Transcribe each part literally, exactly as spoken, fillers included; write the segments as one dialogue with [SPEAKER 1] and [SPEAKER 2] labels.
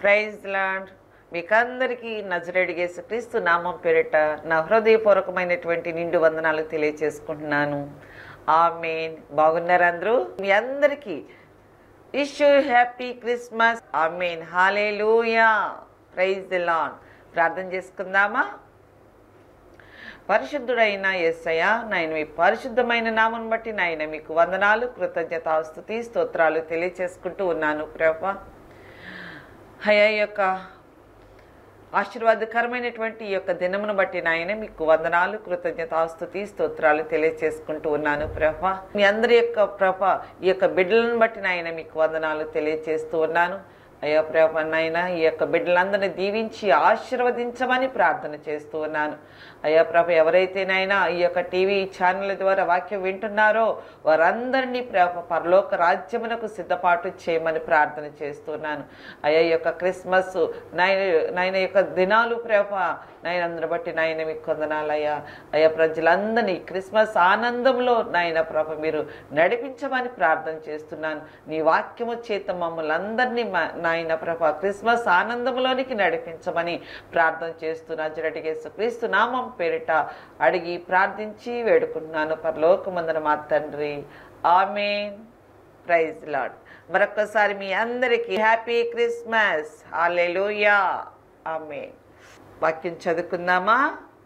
[SPEAKER 1] Praise lord. మీకందరికీ నజరేయుడు యేసుక్రీస్తు నామం పేరిట నా హృదయపూర్వకమైనటువంటి నిండు వందనాలు తెలియచేసుకుంటున్నాను. ఆమేన్. బాగున్నారు అందరూ? మీ అందరికీ విష్ యు హ్యాపీ క్రిస్మస్. ఆమేన్. హల్లెలూయా. Praise the Lord. ప్రార్థన చేసుకుందామా? పరిశుద్ధుడైన యేసయ్య, నాయన మీ పరిశుద్ధమైన నామం బట్టి నాయన మీకు వందనాలు, కృతజ్ఞత, స్తుతి, స్తోత్రాలు తెలియచేసుకుంటూ ఉన్నాను ప్రభువా. హయా యొక్క ఆశీర్వాదకరమైనటువంటి ఈ యొక్క దినమును బట్టి నాయన మీకు వందనాలు, కృతజ్ఞత, స్తుతి, స్తోత్రాలు తెలియచేసుకుంటూ ఉన్నాను ప్రభువా. మీ అందరి యొక్క ప్రభ ఈ యొక్క బిడ్డలను బట్టి నాయన మీకు వందనాలు తెలియచేస్తూ ఉన్నాను. అయ్యా ప్రభ నాయన ఈ యొక్క బిడ్డలందరినీ దీవించి ఆశీర్వదించమని ప్రార్థన చేస్తూ ఉన్నాను. అయ్యా ప్రభ ఎవరైతే నాయన ఈ యొక్క టీవీ ఛానల్ ద్వారా వాక్యం వింటున్నారో వారందరినీ ప్రభ పరలోక రాజ్యమునకు సిద్ధపాటు చేయమని ప్రార్థన చేస్తున్నాను. అయ్యా ఈ యొక్క క్రిస్మస్ నాయన నాయన యొక్క దినాలు ప్రభ నాయన అందరి బట్టి నాయన మీకు వందనాలు అయ్యా. అయ్యా ప్రజలందరినీ క్రిస్మస్ ఆనందంలో నాయన ప్రభ మీరు నడిపించమని ప్రార్థన చేస్తున్నాను. నీ వాక్యము చేత మమ్మల్ని అందరినీ నాయన ప్రభ క్రిస్మస్ ఆనందంలోనికి నడిపించమని ప్రార్థన చేస్తున్నా. నజరేయుడు యేసుక్రీస్తు నామం పేరిట అడిగి ప్రార్థించి వేడుకుంటున్నాను పరలోకమందున మా తండ్రి. ఆమేన్. Praise Lord. మరొకసారి మీ అందరికీ హ్యాపీ క్రిస్మస్. హల్లెలూయా. ఆమేన్. వాక్యం చదువుకుందామా?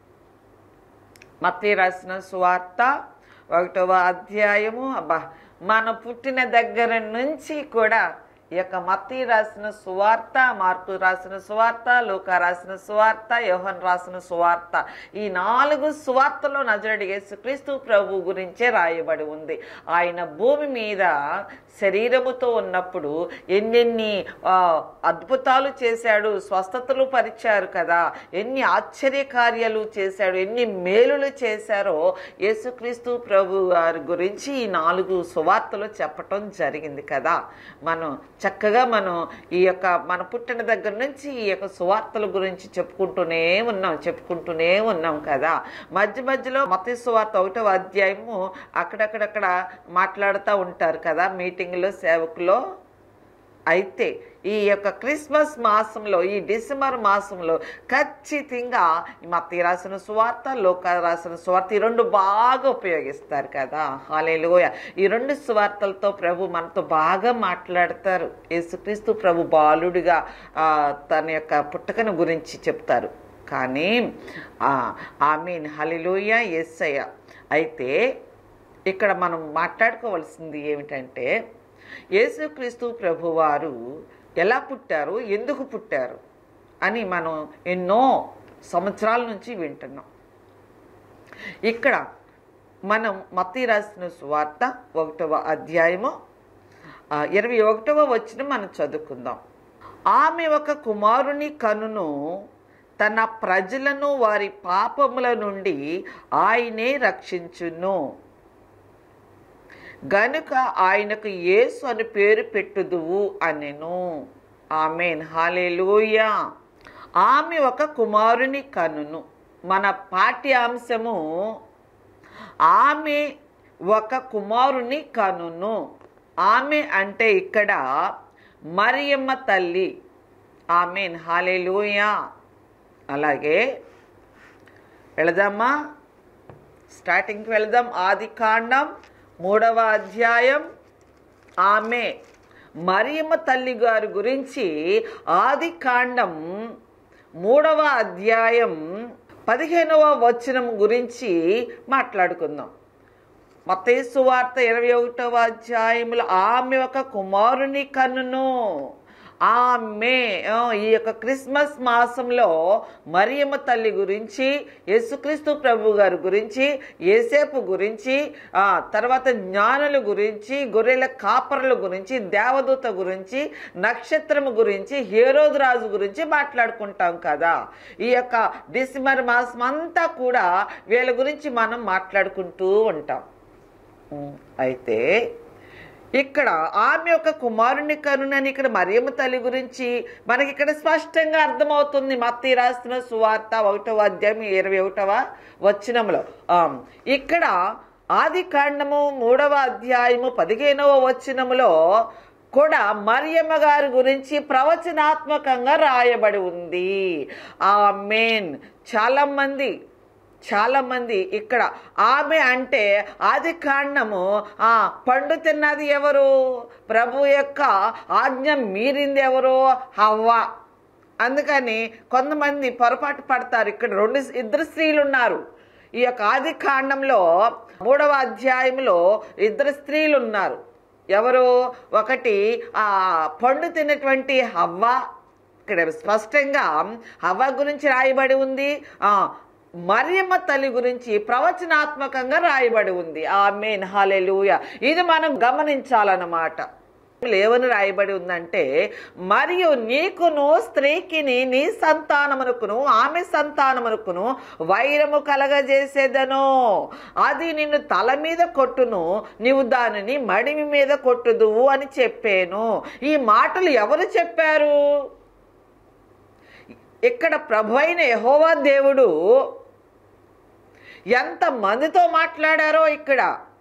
[SPEAKER 1] మత్తయి రాసిన సువార్త ఒకటవ అధ్యాయము. అబ్బా, మనం పుట్టిన దగ్గర నుంచి కూడా ఈ యొక్క మత్తయి రాసిన సువార్త, మార్కు రాసిన సువార్త, లూకా రాసిన సువార్త, యోహన్ రాసిన సువార్త, ఈ నాలుగు సువార్తలో నజరేయుడు యేసుక్రీస్తు ప్రభు గురించే రాయబడి ఉంది. ఆయన భూమి మీద శరీరముతో ఉన్నప్పుడు ఎన్నెన్ని అద్భుతాలు చేశాడు, స్వస్థతలు పరిచారు కదా, ఎన్ని ఆశ్చర్య కార్యాలు చేశాడు, ఎన్ని మేలులు చేశారో యేసుక్రీస్తు ప్రభు వారి గురించి ఈ నాలుగు సువార్తలు చెప్పటం జరిగింది కదా. మనం చక్కగా మనం ఈ యొక్క మన పుట్టిన దగ్గర నుంచి ఈ యొక్క సువార్తల గురించి చెప్పుకుంటూనే ఉన్నాం చెప్పుకుంటూనే ఉన్నాం కదా. మధ్య మధ్యలో మత్తయి సువార్త ఒకటవ అధ్యాయము అక్కడక్కడక్కడ మాట్లాడుతూ ఉంటారు కదా మీటింగ్లో, సేవకులో. అయితే ఈ యొక్క క్రిస్మస్ మాసంలో, ఈ డిసెంబర్ మాసంలో ఖచ్చితంగా మత్తయి రాసిన సువార్త, లూకా రాసిన సువార్త ఈ రెండు బాగా ఉపయోగిస్తారు కదా. హల్లెలూయా. ఈ రెండు సువార్తలతో ప్రభు మనతో బాగా మాట్లాడతారు. యేసుక్రీస్తు ప్రభు బాలుడిగా తన యొక్క పుట్టకను గురించి చెప్తారు. కానీ ఆమేన్. హల్లెలూయా. యేసయ్య. అయితే ఇక్కడ మనం మాట్లాడుకోవాల్సింది ఏమిటంటే యేసుక్రీస్తు ప్రభువారు ఎలా పుట్టారు, ఎందుకు పుట్టారు అని మనం ఎన్నో సంవత్సరాల నుంచి వింటున్నాం. ఇక్కడ మనం మత్తయి రాసిన సువార్త ఒకటవ అధ్యాయము ఇరవై ఒకటవ వచనం మనం చదువుకుందాం. ఆమె ఒక కుమారుని కనును, తన ప్రజలను వారి పాపముల నుండి ఆయనే రక్షించును, గనుక ఆయనకు యేసు అని పేరు పెట్టుదువు అనెను. ఆమేన్. హల్లెలూయా. ఆమె ఒక కుమారుని కనును. మన పాఠ్యాంశము ఆమె ఒక కుమారుని కనును. ఆమె అంటే ఇక్కడ మరియమ్మ తల్లి. ఆమేన్. హల్లెలూయా. అలాగే వెళదామా? స్టార్టింగ్కి వెళదాం. ఆది కాండం మూడవ అధ్యాయం. ఆమె మరియమ్మ తల్లి గారి గురించి ఆది కాండం మూడవ అధ్యాయం పదిహేనవ వచనం గురించి మాట్లాడుకుందాం. మత్తయి సువార్త ఇరవై ఒకటవ అధ్యాయంలో ఆమె ఒక కుమారుని కనును. ఆమె ఈ యొక్క క్రిస్మస్ మాసంలో మరియమ్మ తల్లి గురించి, యేసుక్రీస్తు ప్రభు గారి గురించి, యేసేపు గురించి, తర్వాత జ్ఞానుల గురించి, గొర్రెల కాపరుల గురించి, దేవదూత గురించి, నక్షత్రము గురించి, హేరోదు రాజు గురించి మాట్లాడుకుంటాం కదా. ఈ యొక్క డిసెంబర్ మాసం అంతా కూడా వీళ్ళ గురించి మనం మాట్లాడుకుంటూ ఉంటాం. అయితే ఇక్కడ ఆమె ఒక కుమారుని కనునని ఇక్కడ మరియమ్మ తల్లి గురించి మనకి ఇక్కడ స్పష్టంగా అర్థమవుతుంది. మత్తయి రాసిన సువార్త ఒకటవ అధ్యాయం ఇరవై ఒకటవ వచనంలో. ఇక్కడ ఆది కాండము మూడవ అధ్యాయము పదిహేనవ వచనములో కూడా మరియమ్మ గారి గురించి ప్రవచనాత్మకంగా రాయబడి ఉంది. ఆమేన్. చాలా మంది చాలా మంది ఇక్కడ ఆమె అంటే ఆది కాండము ఆ పండు తిన్నది ఎవరు? ప్రభు యొక్క ఆజ్ఞ మీరింది ఎవరు? హవ్వ. అందుకని కొంతమంది పొరపాటు పడతారు. ఇక్కడ రెండు ఇద్దరు స్త్రీలు ఉన్నారు. ఈ యొక్క ఆది కాండంలో మూడవ అధ్యాయంలో ఇద్దరు స్త్రీలు ఉన్నారు. ఎవరు? ఒకటి ఆ పండు తిన్నటువంటి హవ్వ. ఇక్కడ స్పష్టంగా హవ్వ గురించి రాయబడి ఉంది. ఆ మరియమ్మ తల్లి గురించి ప్రవచనాత్మకంగా రాయబడి ఉంది. ఆమేన్. హల్లెలూయా. ఇది మనం గమనించాలన్నమాట. ఏమని రాయబడి ఉందంటే, మరియు నీకును స్త్రీకిని నీ సంతానమునకును ఆమె సంతానమునకును వైరము కలగజేసేదను. అది నిన్ను తల మీద కొట్టును, నీవు దానిని మడిమి మీద కొట్టుదువు అని చెప్పాను. ఈ మాటలు ఎవరు చెప్పారు? ఇక్కడ ప్రభు అయిన యెహోవా దేవుడు ఎంత మందితో మాట్లాడారో ఇక్కడ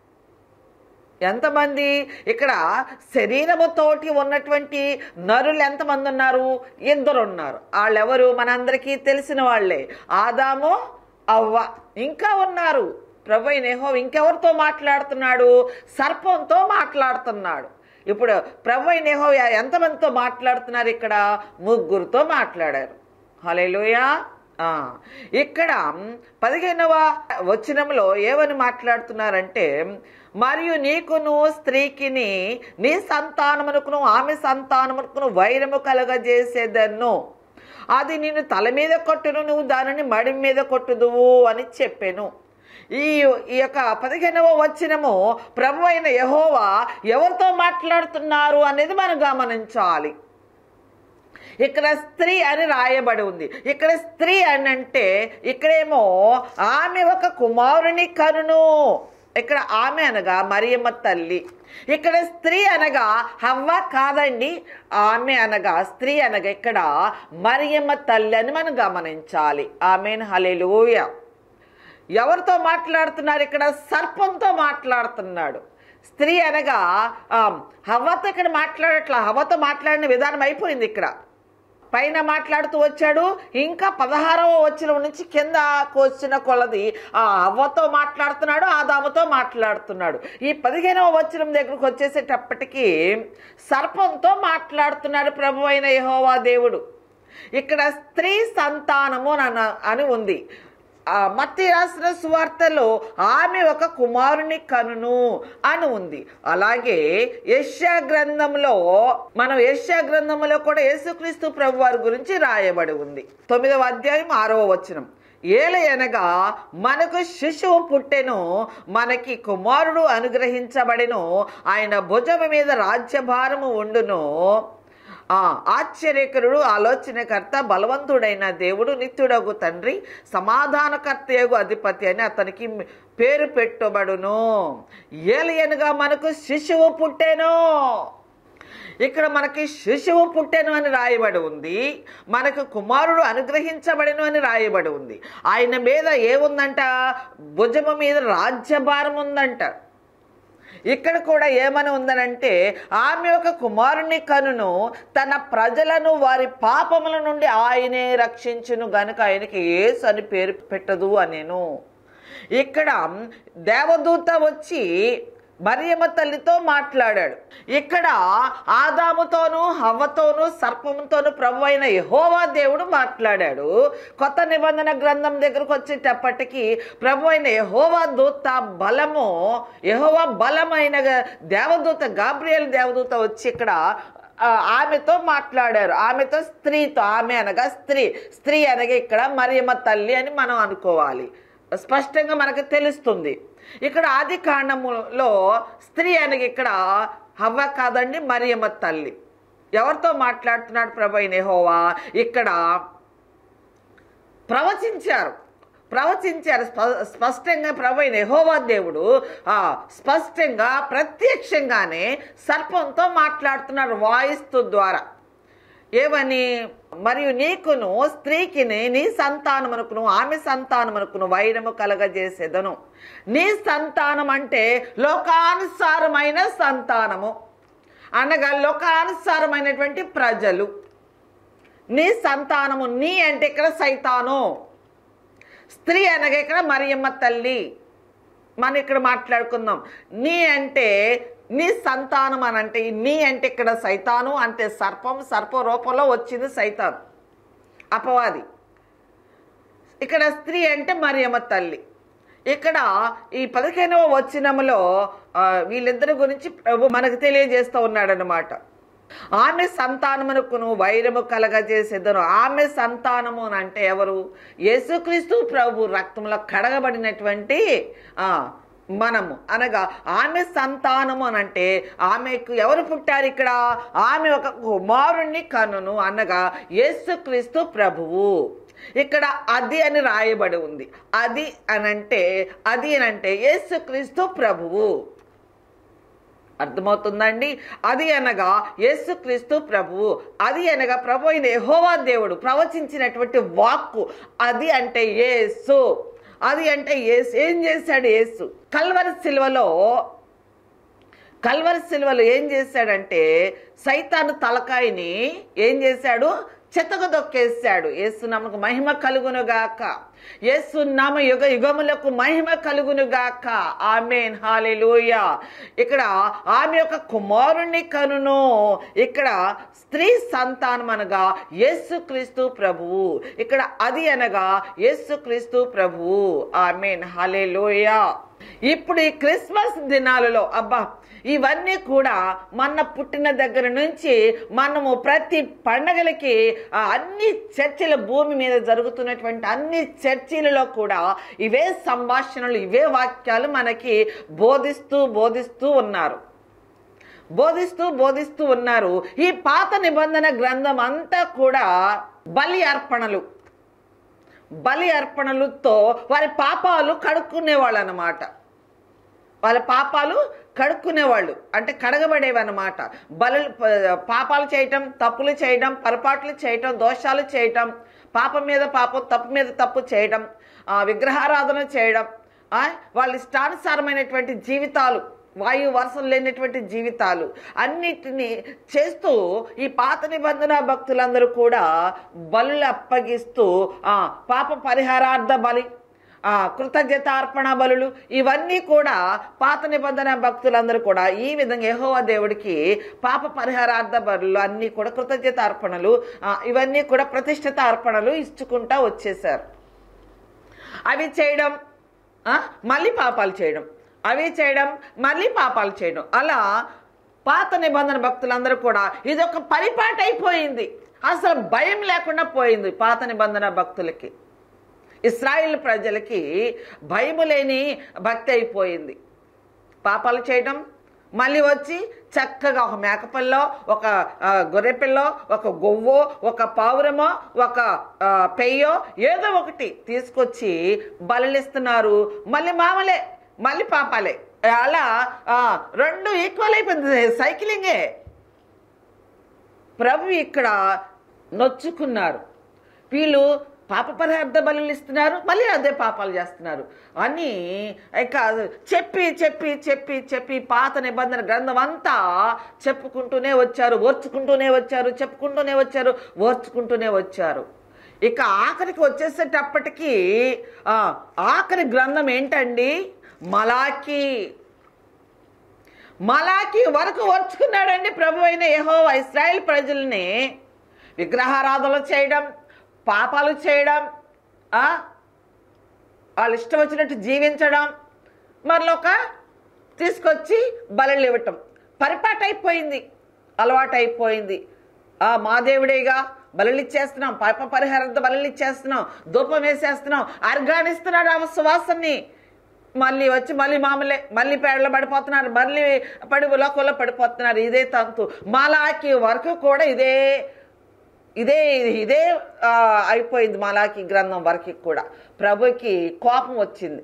[SPEAKER 1] ఎంతమంది ఇక్కడ శరీరముతోటి ఉన్నటువంటి నరులు ఎంతమంది ఉన్నారు? ఇద్దరు ఉన్నారు. వాళ్ళెవరు? మనందరికీ తెలిసిన వాళ్ళే, ఆదాము అవ్వ. ఇంకా ఉన్నారు. ప్రభు అయిన యెహోవా ఇంకెవరితో మాట్లాడుతున్నాడు? సర్పంతో మాట్లాడుతున్నాడు. ఇప్పుడు ప్రభు అయిన యెహోవా ఎంతమందితో మాట్లాడుతున్నారు? ఇక్కడ ముగ్గురుతో మాట్లాడారు. హల్లెలూయా. ఇక్కడ పదిహేనవ వచనంలో ఏమని మాట్లాడుతున్నారంటే, మరియు నీకును స్త్రీకిని నీ సంతానమునకును ఆమె సంతానమునకును వైరము కలగజేసేదను. అది నిన్ను తల మీద కొట్టును, నువ్వు దానిని మడి మీద కొట్టుదువు అని చెప్పాను. ఈ ఈ యొక్క పదిహేనవ వచనము ప్రభు అయిన యెహోవా ఎవరితో మాట్లాడుతున్నారు అనేది మనం గమనించాలి. ఇక్కడ స్త్రీ అని రాయబడి ఉంది. ఇక్కడ స్త్రీ అని అంటే ఇక్కడేమో ఆమె ఒక కుమారుని కనును. ఇక్కడ ఆమె అనగా మరియమ్మ తల్లి. ఇక్కడ స్త్రీ అనగా హవ్వ కాదండి. ఆమె అనగా స్త్రీ అనగా ఇక్కడ మరియమ్మ తల్లి అని మనం గమనించాలి. ఆమేన్. హల్లెలూయా. ఎవరితో మాట్లాడుతున్నారు? ఇక్కడ సర్పంతో మాట్లాడుతున్నాడు. స్త్రీ అనగా హవ్వతో ఇక్కడ మాట్లాడట్లా. హవ్వతో మాట్లాడిన విధానం అయిపోయింది. ఇక్కడ పైన మాట్లాడుతూ వచ్చాడు. ఇంకా పదహారవ వచనం నుంచి కిందకు వచ్చిన కొలది ఆ హవ్వతో మాట్లాడుతున్నాడు, ఆదాముతో మాట్లాడుతున్నాడు. ఈ పదిహేనవ వచనం దగ్గరకు వచ్చేసేటప్పటికీ సర్పంతో మాట్లాడుతున్నాడు ప్రభు అయిన యెహోవా దేవుడు. ఇక్కడ స్త్రీ సంతానము అని ఉంది. మత్తయి రాసిన సువార్తలో ఆమె ఒక కుమారుని కనును అని ఉంది. అలాగే యెషయా గ్రంథంలో మనం యెషయా గ్రంథంలో కూడా యేసుక్రీస్తు ప్రభు వారి గురించి రాయబడి ఉంది. తొమ్మిదవ అధ్యాయం ఆరవ వచనం, ఏలయనగా మనకు శిశువు పుట్టెను, మనకి కుమారుడు అనుగ్రహించబడెను, ఆయన భుజము మీద రాజ్యభారము ఉండును. ఆ ఆశ్చర్యకరుడు, ఆలోచనకర్త, బలవంతుడైన దేవుడు, నిత్యుడగు తండ్రి, సమాధానకర్తయగు అధిపతి అని అతనికి పేరు పెట్టబడును. ఏలియనగా మనకు శిశువు పుట్టెను. ఇక్కడ మనకి శిశువు పుట్టెను అని రాయబడి ఉంది. మనకు కుమారుడు అనుగ్రహించబడెను అని రాయబడి ఉంది. ఆయన మీద ఏముందంట? భుజము మీద రాజ్యభారం ఉందంట. ఇక్కడ కూడా ఏమని ఉందనంటే, ఆమె ఒక కుమారుని కనును, తన ప్రజలను వారి పాపముల నుండి ఆయనే రక్షించును గనుక ఆయనకి యేసు అని పేరు పెట్టదు అనేను. ఇక్కడ దేవదూత వచ్చి మరియమ్మ తల్లితో మాట్లాడాడు. ఇక్కడ ఆదాముతోనూ హవ్వతోనూ సర్పంతోనూ ప్రభు అయిన యెహోవా దేవుడు మాట్లాడాడు. కొత్త నిబంధన గ్రంథం దగ్గరకు వచ్చేటప్పటికి ప్రభు అయిన యెహోవా దూత బలము, యెహోవా బలమైన దేవదూత గాబ్రియల్ దేవదూత వచ్చి ఇక్కడ ఆమెతో మాట్లాడారు. ఆమెతో స్త్రీతో, ఆమె అనగా స్త్రీ, స్త్రీ అనగా ఇక్కడ మరియమ్మ తల్లి అని మనం అనుకోవాలి. స్పష్టంగా మనకు తెలుస్తుంది. ఇక్కడ ఆది కాండములో స్త్రీ అనగా ఇక్కడ హవ్వ కాదండి, మరియమ్మ తల్లి. ఎవరితో మాట్లాడుతున్నాడు ప్రభు అయిన యెహోవా? ఇక్కడ ప్రవచించారు ప్రవచించారు స్పష్టంగా ప్రభు అయిన యెహోవా దేవుడు ఆ స్పష్టంగా ప్రత్యక్షంగానే సర్పంతో మాట్లాడుతున్నారు వాయిస్ ద్వారా. ఏమని? మరియు నీకును స్త్రీకిని నీ సంతానమునకును ఆమె సంతానమునకును వైరము కలగజేసేదను. నీ సంతానం అంటే లోకానుసారమైన సంతానము. అనగా లోకానుసారమైనటువంటి ప్రజలు. నీ సంతానము, నీ అంటే ఇక్కడ సైతాను, స్త్రీ అనగా ఇక్కడ మరియమ్మ తల్లి. మనం ఇక్కడ మాట్లాడుకుందాం. నీ అంటే నీ సంతానం అని అంటే, నీ అంటే ఇక్కడ సైతాను అంటే సర్పం, సర్ప రూపంలో వచ్చింది సైతాను, అపవాది. ఇక్కడ స్త్రీ అంటే మరియమ్మ తల్లి. ఇక్కడ ఈ పదిహేనవ వచనములో వీళ్ళిద్దరి గురించి ప్రభు మనకు తెలియజేస్తూ ఉన్నాడనమాట. ఆమె సంతానమునకును వైరము కలగజేసేదను. ఆమె సంతానము అని అంటే ఎవరు? యేసుక్రీస్తు ప్రభు రక్తంలో కడగబడినటువంటి ఆ మనము. అనగా ఆమె సంతానము అని అంటే ఆమెకు ఎవరు పుట్టారు ఇక్కడ? ఆమె ఒక కుమారుణ్ణి కనును, అనగా యేసుక్రీస్తు ప్రభువు. ఇక్కడ అది అని రాయబడి ఉంది. అది అనంటే అది అనంటే యేసుక్రీస్తు ప్రభువు. అర్థమవుతుందండి? అది అనగా యేసుక్రీస్తు ప్రభువు. అది అనగా ప్రభు అయిన యెహోవా దేవుడు ప్రవచించినటువంటి వాక్కు. అది అంటే యేసు. అది అంటే యేసు. ఏం చేశాడు యేసు? కల్వరి సిలువలో కల్వరి సిలువలో ఏం చేశాడంటే సైతాను తలకాయని ఏం చేశాడు? చెత్తకు దొక్కేశాడు. యేసునామకు మహిమ కలుగునుగాక. యేసునామ యుగ యుగములకు మహిమ కలుగునుగాక. ఆమేన్, హల్లెలూయా. ఇక్కడ ఆమె యొక్క కుమారుణ్ణి కనును. ఇక్కడ స్త్రీ సంతానం అనగా యేసుక్రీస్తు ప్రభువు. ఇక్కడ అది అనగా యేసుక్రీస్తు ప్రభువు. ఆమేన్, హల్లెలూయా. ఇప్పుడు ఈ క్రిస్మస్ దినాలలో అబ్బా ఇవన్నీ కూడా మన పుట్టిన దగ్గర నుంచి మనము ప్రతి పండగలకి అన్ని చర్చిల భూమి మీద జరుగుతున్నటువంటి అన్ని చర్చిలలో కూడా ఇవే సంభాషణలు, ఇవే వాక్యాలు మనకి బోధిస్తూ బోధిస్తూ ఉన్నారు బోధిస్తూ బోధిస్తూ ఉన్నారు. ఈ పాత నిబంధన గ్రంథం అంతా కూడా బలి అర్పణలు బలి అర్పణలతో వారి పాపాలు కడుక్కునేవాళ్ళు అన్నమాట. వాళ్ళ పాపాలు కడుక్కునేవాళ్ళు అంటే కడగబడేవన్నమాట. బలు పాపాలు చేయటం, తప్పులు చేయడం, పొరపాట్లు చేయటం, దోషాలు చేయటం, పాపం మీద పాపం, తప్పు మీద తప్పు చేయడం, విగ్రహారాధన చేయడం, వాళ్ళ ఇష్టానుసారమైనటువంటి జీవితాలు, వాయు వరుసలు లేనటువంటి జీవితాలు అన్నిటినీ చేస్తూ ఈ పాత నిబంధన భక్తులందరూ కూడా బలులు అప్పగిస్తూ పాప పరిహారార్థ బలి, కృతజ్ఞతార్పణ బలులు ఇవన్నీ కూడా పాత నిబంధన భక్తులందరూ కూడా ఈ విధంగా యెహోవా దేవుడికి పాప పరిహారార్థ బలులు అన్నీ కూడా కృతజ్ఞత అర్పణలు ఇవన్నీ కూడా ప్రతిష్ఠిత అర్పణలు ఇచ్చుకుంటా వచ్చేసారు. అవి చేయడం మళ్ళీ పాపాలు చేయడం, అవి చేయడం మళ్ళీ పాపాలు చేయడం, అలా పాత నిబంధన భక్తులందరూ కూడా ఇదొక పరిపాటి అయిపోయింది. అసలు భయం లేకుండా పోయింది పాత నిబంధన భక్తులకి. ఇశ్రాయేలు ప్రజలకి భయము లేని భక్తి అయిపోయింది. పాపాలు చేయడం మళ్ళీ వచ్చి చక్కగా ఒక మేకపిల్లో, ఒక గొర్రెపిల్లో, ఒక గొవ్వో, ఒక పావురమో, ఒక పెయ్యో ఏదో ఒకటి తీసుకొచ్చి బలులిస్తున్నారు. మళ్ళీ మామలే, మళ్ళీ పాపాలే. అలా రెండు ఈక్వల్ అయిపోయింది, సైక్లింగే. ప్రభు ఇక్కడ నొచ్చుకున్నారు. వీళ్ళు పాప పరిహార్థ బలులు ఇస్తున్నారు, మళ్ళీ అదే పాపాలు చేస్తున్నారు అని ఇక చెప్పి చెప్పి చెప్పి చెప్పి పాత నిబంధన గ్రంథం అంతా చెప్పుకుంటూనే వచ్చారు, ఓర్చుకుంటూనే వచ్చారు, చెప్పుకుంటూనే వచ్చారు, ఓర్చుకుంటూనే వచ్చారు. ఇక ఆఖరికి వచ్చేసేటప్పటికీ ఆఖరి గ్రంథం ఏంటండి? మలాకి. మలాకి వరకు ఓర్చుకున్నాడండి ప్రభు అయిన యెహోవా ఇశ్రాయేల్ ప్రజల్ని విగ్రహారాధనలు చేయడం, పాపాలు చేయడం, వాళ్ళు ఇష్టం వచ్చినట్టు జీవించడం, మరొక తీసుకొచ్చి బలులు ఇవ్వటం పరిపాటు అయిపోయింది, అలవాటు అయిపోయింది. మా దేవుడేగా బలులు ఇచ్చేస్తున్నాం, పాప పరిహారంతో బలులు ఇచ్చేస్తున్నాం, ధూపం వేసేస్తున్నాం, అర్గానిస్తున్నాడు ఆ సువాసనని. మళ్ళీ వచ్చి మళ్ళీ మామూలే, మళ్ళీ పేడలో పడిపోతున్నారు, మళ్ళీ పడి లోకంలో పడిపోతున్నారు. ఇదే తంతు. మలాకి వరకు కూడా ఇదే ఇదే ఇదే అయిపోయింది. మలాకి గ్రంథం వరకు కూడా ప్రభుకి కోపం వచ్చింది.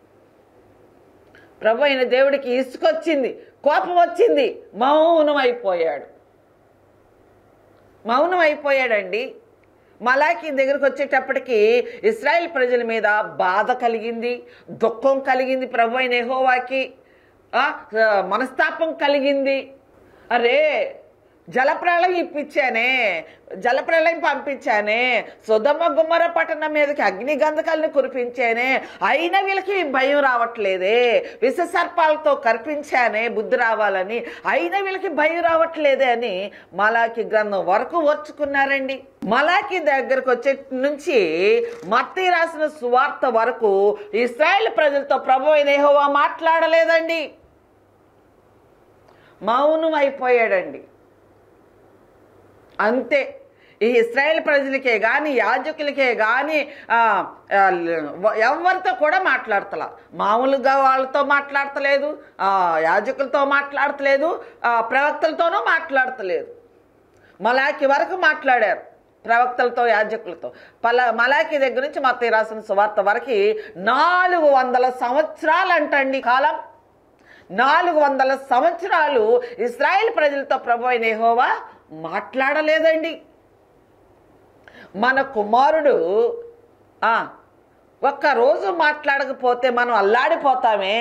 [SPEAKER 1] ప్రభు అయిన దేవుడికి ఇసుకొచ్చింది, కోపం వచ్చింది, మౌనం అయిపోయాడు. మౌనం అయిపోయాడండి. మలాకి దగ్గరకు వచ్చేటప్పటికి ఇశ్రాయేల్ ప్రజల మీద బాధ కలిగింది, దుఃఖం కలిగింది. ప్రభు అయిన యెహోవాకి మనస్తాపం కలిగింది. అరే జలప్రళయం ఇప్పించానే, జలప్రళయం పంపించానే, సొదొమ గుమ్మర పట్టణం మీదకి అగ్ని గంధకాలను కురిపించానే, అయినా వీళ్ళకి భయం రావట్లేదే. విష సర్పాలతో కర్పించానే బుద్ధి రావాలని, అయినా వీళ్ళకి భయం రావట్లేదే అని మలాకి గ్రంథం వరకు ఓర్చుకున్నారండి. మలాకి దగ్గరకు వచ్చే నుంచి మత్తయి రాసిన సువార్త వరకు ఇశ్రాయేలు ప్రజలతో ప్రభువైన యెహోవా మాట్లాడలేదండి, మౌనం అయిపోయాడండి. అంతే. ఈ ఇశ్రాయేల్ ప్రజలకే కానీ యాజకులకే కానీ ఎవరితో కూడా మాట్లాడతలా. మామూలుగా వాళ్ళతో మాట్లాడతలేదు, యాజకులతో మాట్లాడతలేదు, ప్రవక్తలతోనూ మాట్లాడతలేదు. మలాకి వరకు మాట్లాడారు ప్రవక్తలతో యాజకులతో. పల మలాకి దగ్గర నుంచి మత్తయి రాసిన సువార్త వరకు నాలుగు వందల సంవత్సరాలు అంటండి కాలం. నాలుగు వందల సంవత్సరాలు ఇశ్రాయేల్ ప్రజలతో ప్రభువైన యెహోవా మాట్లాడలేదండి. మన కుమారుడు ఒక్కరోజు మాట్లాడకపోతే మనం అల్లాడిపోతామే.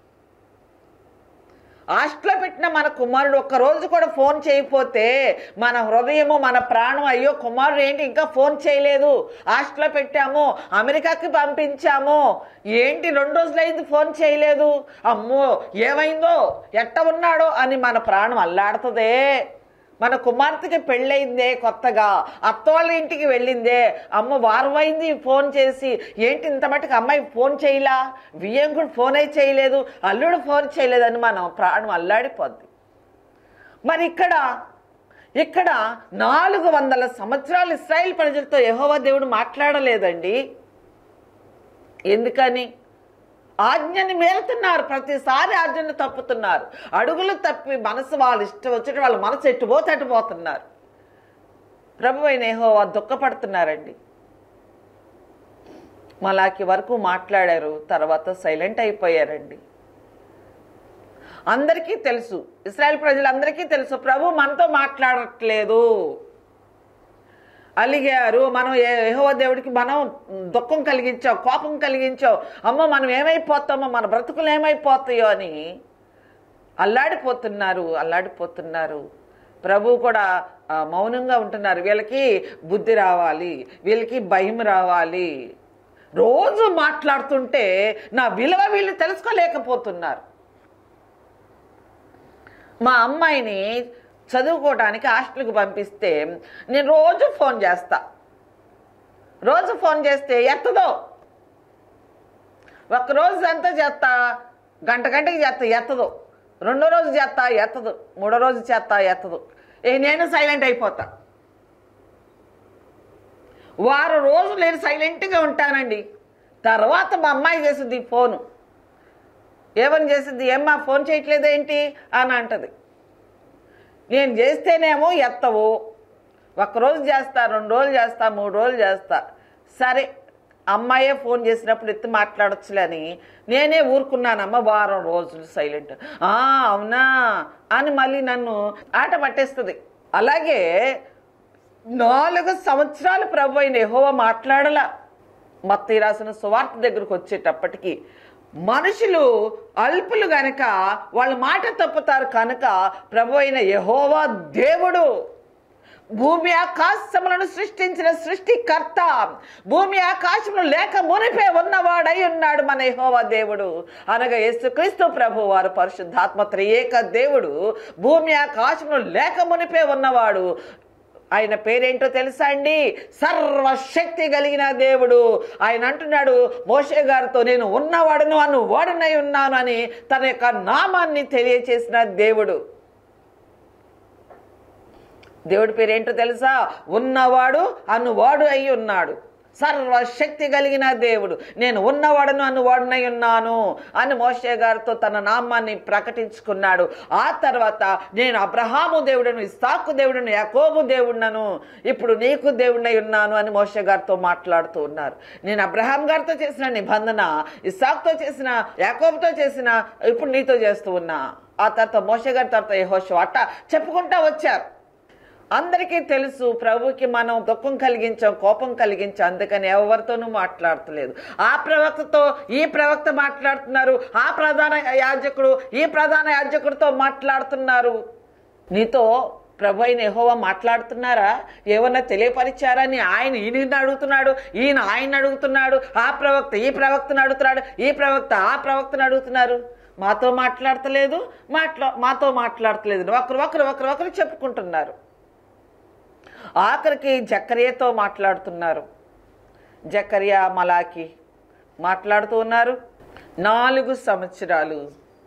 [SPEAKER 1] హాస్టల్లో పెట్టిన మన కుమారుడు ఒక్కరోజు కూడా ఫోన్ చేయకపోతే మన హృదయము మన ప్రాణం, అయ్యో కుమారుడు ఏంటి ఇంకా ఫోన్ చేయలేదు, హాస్టల్లో పెట్టాము, అమెరికాకి పంపించాము, ఏంటి రెండు రోజులైంది ఫోన్ చేయలేదు, అమ్మో ఏమైందో ఎట్ట ఉన్నాడో అని మన ప్రాణం అల్లాడుతుందే. మన కుమార్తెకి పెళ్ళయిందే, కొత్తగా అత్త వాళ్ళ ఇంటికి వెళ్ళిందే, అమ్మ వారం అయింది ఫోన్ చేసి, ఏంటి ఇంత మటుకు అమ్మాయి ఫోన్ చేయలా, వియ్యంకుడు ఫోన్ అయితే చేయలేదు, అల్లుడు ఫోన్ చేయలేదని మనం ప్రాణం అల్లాడిపోద్ది. మరి ఇక్కడ ఇక్కడ నాలుగు వందల సంవత్సరాలు ఇశ్రాయేల్ ప్రజలతో యెహోవా దేవుడు మాట్లాడలేదండి. ఎందుకని? ఆజ్ఞని మేలుతున్నారు, ప్రతిసారి ఆజ్ఞని తప్పుతున్నారు, అడుగులు తప్పి మనసు వాళ్ళు ఇష్టం వచ్చేట వాళ్ళ మనసు ఎట్టుపోతే అటుపోతున్నారు. ప్రభువైన యెహోవా దుఃఖపడుతున్నారండి. మలాకి వరకు మాట్లాడారు, తర్వాత సైలెంట్ అయిపోయారండి. అందరికీ తెలుసు, ఇశ్రాయేల్ ప్రజలందరికీ తెలుసు ప్రభు మనతో మాట్లాడట్లేదు. అలిగారు, మనం యెహోవా దేవుడికి మనం దుఃఖం కలిగించాం, కోపం కలిగించాం, అమ్మ మనం ఏమైపోతామో, మన బ్రతుకులు ఏమైపోతాయో అని అల్లాడిపోతున్నారు అల్లాడిపోతున్నారు ప్రభు కూడా మౌనంగా ఉంటున్నారు. వీళ్ళకి బుద్ధి రావాలి, వీళ్ళకి భయం రావాలి. రోజు మాట్లాడుతుంటే నా విలువ వీళ్ళు తెలుసుకోలేకపోతున్నారు. మా అమ్మాయిని చదువుకోవడానికి హాస్టల్కి పంపిస్తే నేను రోజు ఫోన్ చేస్తా, రోజు ఫోన్ చేస్తే ఎత్తదో. ఒక్కరోజు అంతా చేస్తా, గంట గంటకి చేస్తా ఎత్తదు, రెండో రోజు చేస్తా ఎత్తదు, మూడో రోజు చేస్తా ఎత్తదు. ఏ నేను సైలెంట్ అయిపోతా. వారం రోజులు నేను సైలెంట్గా ఉంటానండి. తర్వాత మా అమ్మాయి చేసింది ఫోను, ఏమని చేసింది, ఏమ్మా ఫోన్ చేయట్లేదేంటి అని అంటది. నేను చేస్తేనేమో ఎత్తవు, ఒక్కరోజు చేస్తా, రెండు రోజులు చేస్తా, మూడు రోజులు చేస్తా. సరే అమ్మాయే ఫోన్ చేసినప్పుడు ఎత్తి మాట్లాడొచ్చులే అని నేనే ఊరుకున్నానమ్మ వారం రోజులు సైలెంట్. అవునా అని మళ్ళీ నన్ను ఆట పట్టేస్తుంది. అలాగే నాలుగు సంవత్సరాలు ప్రభు అయిన యెహోవా మాట్లాడలా. మత్తయి రాసిన సువార్త దగ్గరకు వచ్చేటప్పటికి మనుషులు అల్పులు గనక వాళ్ళ మాట తప్పుతారు కనుక ప్రభు అయిన యెహోవా దేవుడు భూమి ఆకాశములను సృష్టించిన సృష్టికర్త, భూమి ఆకాశములు లేక మునిపే ఉన్నవాడై ఉన్నాడు మన యెహోవా దేవుడు అనగా యేసుక్రీస్తు ప్రభు వారు పరిశుద్ధాత్మ త్రియేక దేవుడు. భూమి ఆకాశములు లేక మునిపే ఉన్నవాడు. ఆయన పేరేంటో తెలుసా అండి? సర్వశక్తి కలిగిన దేవుడు. ఆయన అంటున్నాడు మోషే గారితో, నేను ఉన్నవాడును అను వాడునై ఉన్నాను అని తన యొక్క నామాన్ని తెలియచేసిన దేవుడు. దేవుడి పేరేంటో తెలుసా? ఉన్నవాడు అనువాడు అయి ఉన్నాడు. సర్వశక్తి కలిగిన దేవుడు. నేను ఉన్నవాడును అనువాడునై ఉన్నాను అని మోషే గారితో తన నామాన్ని ప్రకటించుకున్నాడు. ఆ తర్వాత నేను అబ్రహాము దేవుడును, ఇస్సాకు దేవుడును, యాకోబు దేవుడును, ఇప్పుడు నీకు దేవుడినై ఉన్నాను అని మోషే గారితో మాట్లాడుతూ ఉన్నారు. నేను అబ్రహాం గారితో చేసిన నిబంధన, ఇస్సాకుతో చేసిన, యాకోబుతో చేసిన, ఇప్పుడు నీతో చేస్తూ ఉన్నా. ఆ తర్వాత మోషే గారి తర్వాత యెహోషువ అట్ట చెప్పుకుంటా వచ్చారు. అందరికీ తెలుసు ప్రభుకి మనం దుఃఖం కలిగించాం, కోపం కలిగించాం, అందుకని ఎవరితోనూ మాట్లాడతలేదు. ఆ ప్రవక్తతో ఈ ప్రవక్త మాట్లాడుతున్నారు, ఆ ప్రధాన యాజకుడు ఈ ప్రధాన యాజకుడితో మాట్లాడుతున్నారు. నీతో ప్రభు అయిన యెహోవా మాట్లాడుతున్నారా, ఏమన్నా తెలియపరిచారా అని ఆయన ఈయన అడుగుతున్నాడు, ఈయన ఆయన అడుగుతున్నాడు, ఆ ప్రవక్త ఈ ప్రవక్తను అడుగుతున్నాడు, ఈ ప్రవక్త ఆ ప్రవక్తను అడుగుతున్నారు. మాతో మాట్లాడతలేదు, మాట్లా మాతో మాట్లాడతలేదు ఒకరు ఒకరు ఒకరు ఒకరు చెప్పుకుంటున్నారు. ఆఖరికి జకర్యాతో మాట్లాడుతున్నారు. జకర్యా మలాకి మాట్లాడుతూ ఉన్నారు. నాలుగు సంవత్సరాలు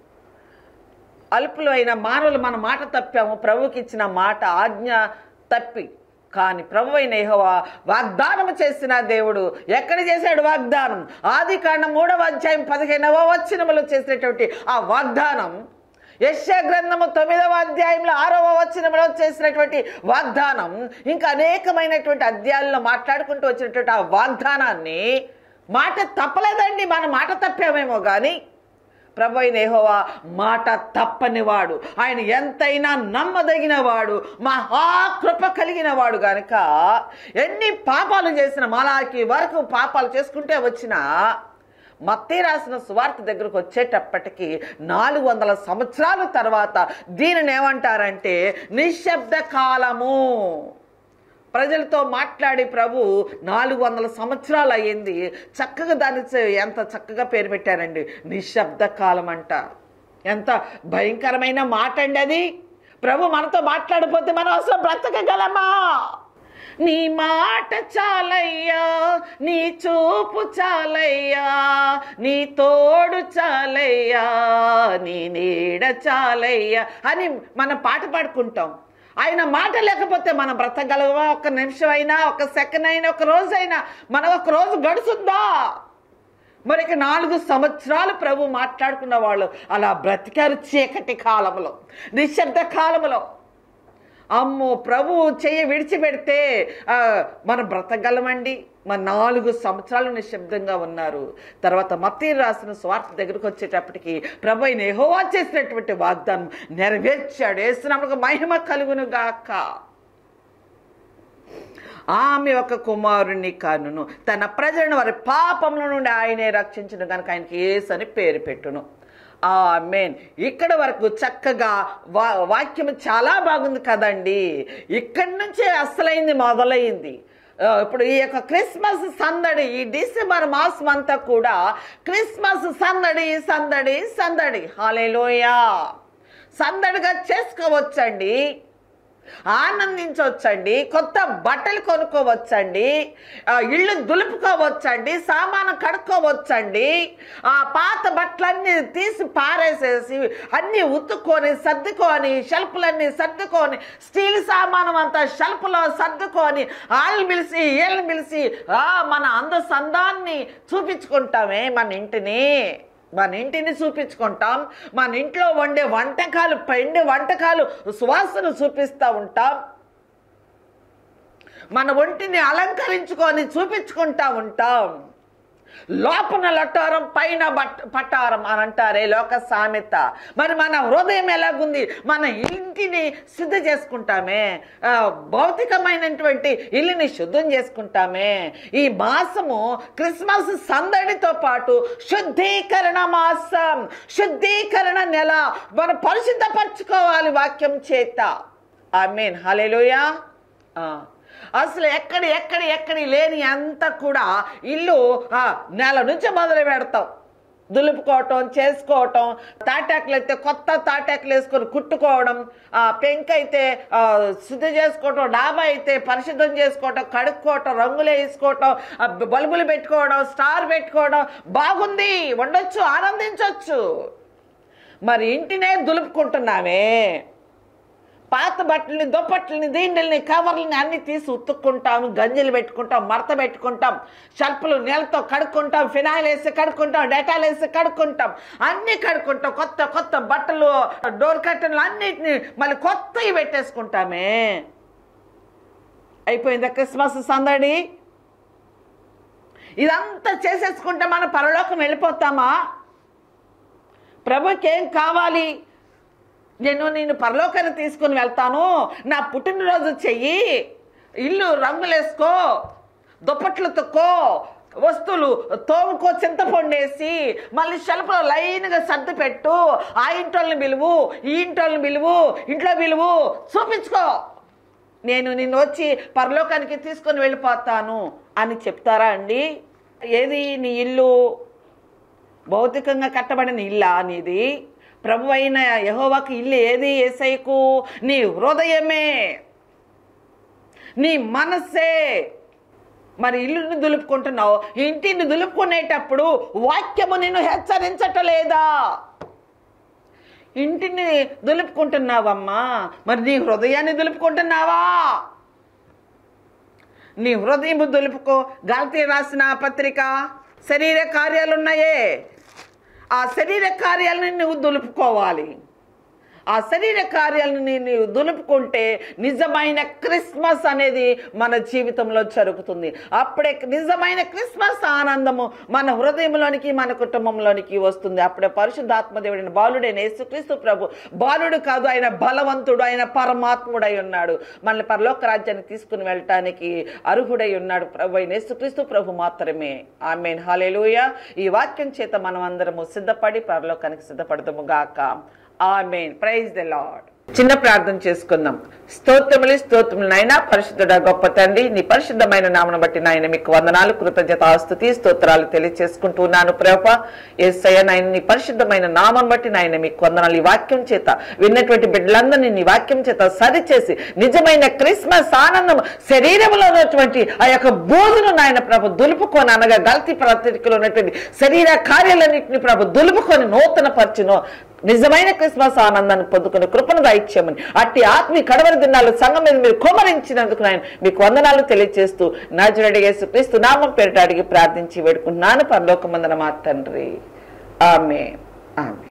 [SPEAKER 1] అల్పులు అయిన మానవులు మన మాట తప్పాము, ప్రభుకి ఇచ్చిన మాట ఆజ్ఞ తప్పి. కానీ ప్రభు అయిన యెహోవా వాగ్దానం చేసిన దేవుడు ఎక్కడ చేశాడు వాగ్దానం? ఆది కాండం మూడవ అధ్యాయం పదిహేనవ వచనములో చేసినటువంటి ఆ వాగ్దానం, యెషయా గ్రంథము తొమ్మిదవ అధ్యాయంలో ఆరవ వచనంలో చేసినటువంటి వాగ్దానం, ఇంకా అనేకమైనటువంటి అధ్యాయాల్లో మాట్లాడుకుంటూ వచ్చినటువంటి ఆ వాగ్దానాన్ని మాట తప్పలేదండి. మన మాట తప్పామేమో కానీ ప్రభు అయిన యెహోవా మాట తప్పనివాడు, ఆయన ఎంతైనా నమ్మదగిన వాడు, మహాకృప కలిగిన వాడు గనుక ఎన్ని పాపాలు చేసిన మలాకి వరకు పాపాలు చేసుకుంటే వచ్చిన మత్తయి రాసిన సువార్త దగ్గరకు వచ్చేటప్పటికి నాలుగు వందల సంవత్సరాల తర్వాత దీనిని ఏమంటారంటే నిశ్శబ్ద కాలము. ప్రజలతో మాట్లాడి ప్రభు నాలుగు వందల సంవత్సరాలు అయ్యింది. చక్కగా దాన్ని ఎంత చక్కగా పేరు పెట్టారండి, నిశ్శబ్ద కాలం అంట. ఎంత భయంకరమైన మాట అండి అది. ప్రభు మనతో మాట్లాడిపోతే మనం అసలు బ్రతకగలమా? నీ మాట చాలయ్యా, నీ చూపు చాలయ్యా, నీ తోడు చాలయ్యా, నీ నీడ చాలయ్యా అని మనం పాట పాడుకుంటాం. ఆయన మాట లేకపోతే మనం బ్రతకగలవా? ఒక నిమిషం అయినా, ఒక సెకండ్ అయినా, ఒక రోజు అయినా మనం ఒక రోజు గడుచుద్దా? మరి నాలుగు సంవత్సరాలు ప్రభు మాట్లాడుకున్న వాళ్ళు అలా బ్రతికారు చీకటి కాలంలో, నిశ్శబ్ద కాలంలో. అమ్మో, ప్రభు చెయ్యి విడిచిపెడితే మనం బ్రతకగలమండి? మన నాలుగు సంవత్సరాలు నిశ్శబ్దంగా ఉన్నారు. తర్వాత మత్తయి రాసిన సువార్త దగ్గరకు వచ్చేటప్పటికి ప్రభు అయిన యెహోవా చేసినటువంటి వాగ్దానం నెరవేర్చాడు. యేసునామమునకు మహిమ కలుగును గాక. ఆమె ఒక కుమారుని కనును, తన ప్రజలను వారి పాపముల నుండి ఆయనే రక్షించును కనుక ఆయనకి యేసు అని పేరు పెట్టును. ఆమేన్. ఇక్కడ వరకు చక్కగా వా వాక్యం చాలా బాగుంది కదండి. ఇక్కడి నుంచే అసలైంది మొదలైంది. ఇప్పుడు ఈ యొక్క క్రిస్మస్ సందడి, ఈ డిసెంబర్ మాసం అంతా కూడా క్రిస్మస్ సందడి సందడి సందడి. హల్లెలూయా. సందడిగా చేసుకోవచ్చండి, ఆనందించవచ్చండి, కొత్త బట్టలు కొనుక్కోవచ్చండి, ఇళ్ళు దులుపుకోవచ్చండి, సామాను కడుక్కోవచ్చండి. ఆ పాత బట్టలన్నీ తీసి పారేసేసి అన్నీ ఉతుక్కొని సర్దుకొని షెల్ఫ్లన్నీ సర్దుకొని స్టీల్ సామానం అంతా షెల్ఫ్లో సర్దుకొని వాళ్ళని పిలిచి వీళ్ళని పిలిచి మన అంద సందాన్ని చూపించుకుంటామే. మన ఇంటిని మన ఇంటిని చూపించుకుంటాం. మన ఇంట్లో వండే వంటకాలు, పెండి వంటకాలు సువాసన చూపిస్తూ ఉంటాం. మన ఒంటిని అలంకరించుకొని చూపించుకుంటా ఉంటాం. లోపల లటారం పైన బట్ పటారం అని అంటారే లోక సామెత. మరి మన హృదయం ఎలాగుంది? మన ఇంటిని శుద్ధి చేసుకుంటామే, భౌతికమైనటువంటి ఇల్లుని శుద్ధం చేసుకుంటామే. ఈ మాసము క్రిస్మస్ సందడితో పాటు శుద్ధీకరణ మాసం, శుద్ధీకరణ నెల. మనం పరిశుద్ధపరచుకోవాలి వాక్యం చేత. ఆమేన్. హల్లెలూయా. అసలు ఎక్కడి ఎక్కడి ఎక్కడి లేని అంతా కూడా ఇల్లు నెల నుంచి మొదలు పెడతాం. దులుపుకోవటం, చేసుకోవటం, తాటాకులు అయితే కొత్త తాటాకులు వేసుకొని కుట్టుకోవడం, పెంక అయితే శుద్ధి చేసుకోవటం, డాబా అయితే పరిశుద్ధం చేసుకోవటం, కడుక్కోవటం, రంగులు వేసుకోవటం, బల్బులు పెట్టుకోవడం, స్టార్ పెట్టుకోవడం. బాగుంది, వండొచ్చు, ఆనందించవచ్చు. మరి ఇంటినే దులుపుకుంటున్నామే. పాత బట్టలని, దుప్పట్లని, దిండుల్ని, కవర్లని అన్ని తీసి ఉతుక్కుంటాం, గంజలు పెట్టుకుంటాం, మడత పెట్టుకుంటాం, షర్పులు నీళ్ళతో కడుక్కుంటాం, ఫినాయిల్ వేసి కడుక్కుంటాం, డెటాల్ వేసి కడుక్కుంటాం, అన్నీ కడుక్కుంటాం. కొత్త కొత్త బట్టలు, డోర్ కర్టన్లు అన్నిటిని మళ్ళీ కొత్తవి పెట్టేసుకుంటామే. అయిపోయిందా క్రిస్మస్ సందడి? ఇదంతా చేసేసుకుంటే మనం పరలోకం వెళ్ళిపోతామా? ప్రభుకి ఏం కావాలి? నేను నేను పరలోకాన్ని తీసుకుని వెళ్తాను, నా పుట్టినరోజు చెయ్యి, ఇల్లు రంగులేసుకో, దుప్పట్లు తొక్కో, వస్తువులు తోముకో, చింతపండేసి మళ్ళీ షెల్ఫ్లో లైన్గా సర్ది పెట్టు, ఆ ఇంటోళ్ళని పిలువు, ఈ ఇంటోళ్ళని పిలువు, ఇంట్లో పిలువు, చూపించుకో, నేను నిన్ను వచ్చి పరలోకానికి తీసుకొని వెళ్ళిపోతాను అని చెప్తారా అండి? ఏది నీ ఇల్లు? భౌతికంగా కట్టబడిన ఇల్లా నీది? ప్రభు అయిన యెహోవాకు ఇల్లు ఏది? యేసయ్యకు నీ హృదయమే, నీ మనస్సే. మరి ఇల్లుని దులుపుకుంటున్నావు, ఇంటిని దులుపుకునేటప్పుడు వాక్యము నిన్ను హెచ్చరించటలేదా? ఇంటిని దులుపుకుంటున్నావమ్మా, మరి నీ హృదయాన్ని దులుపుకుంటున్నావా? నీ హృదయం దులుపుకో. గలతీ రాసిన పత్రిక, శరీర కార్యాలు ఉన్నాయే, ఆ శరీర కార్యాలను నువ్వు దులుపుకోవాలి. ఆ శరీర కార్యాలను నీవు దులుపుకుంటే నిజమైన క్రిస్మస్ అనేది మన జీవితంలో జరుగుతుంది. అప్పుడే నిజమైన క్రిస్మస్ ఆనందము మన హృదయంలోనికి, మన కుటుంబంలోనికి వస్తుంది. అప్పుడే పరిశుద్ధాత్మదేవుడైన బాలుడైన యేసుక్రీస్తు ప్రభు బాలుడు కాదు, ఆయన బలవంతుడు, ఆయన పరమాత్ముడై ఉన్నాడు. మనల్ని పరలోక రాజ్యాన్ని తీసుకుని వెళ్ళటానికి అర్హుడై ఉన్నాడు ప్రభు అయిన యేసుక్రీస్తు ప్రభు మాత్రమే. ఆమేన్, హల్లెలూయా. ఈ వాక్యం చేత మనం అందరము సిద్ధపడి పరలోకానికి సిద్ధపడదాము గాక. ఆమేన్. Praise the Lord. చిన్న ప్రార్థన చేసుకుందాం. స్తోత్రములు స్తోత్రములు నాయనా, పరిశుద్ధుడా గొప్ప తండ్రి, నీ పరిశుద్ధమైన నామను బట్టి నాయన మీకు వందనాలు, కృతజ్ఞత, స్తుతి, స్తోత్రాలు తెలియచేసుకుంటున్నాను ప్రభువా. యేసయ్య నాయన నీ పరిశుద్ధమైన నామను బట్టి నాయన మీకు వందనాలు. ఈ వాక్యం చేత విన్నటువంటి బిడ్డలందరినీ నీ వాక్యం చేత సరిచేసి నిజమైన క్రిస్మస్ ఆనందం శరీరంలో ఉన్నటువంటి ఆ యొక్క బోధను నాయన ప్రభు దులుపుకొని, అనగా గలతీ పత్రికలో ఉన్నటువంటి శరీర కార్యాలన్నింటినీ ప్రభు దులుపుకొని నూతన పరిచును నిజమైన క్రిస్మస్ ఆనందాన్ని పొందుకునే కృపను దయచేయమని, అట్టి ఆత్మీయ కడవరి దినాలు సంఘం మీద మీరు కుమ్మరించినందుకు నాయన మీకు వందనాలు తెలియజేస్తూ నజరేయుడైన యేసుక్రీస్తు నామం పేరిట అడిగి ప్రార్థించి వేడుకుంటున్నాను పరలోకమందున మా తండ్రి. ఆమేన్, ఆమేన్.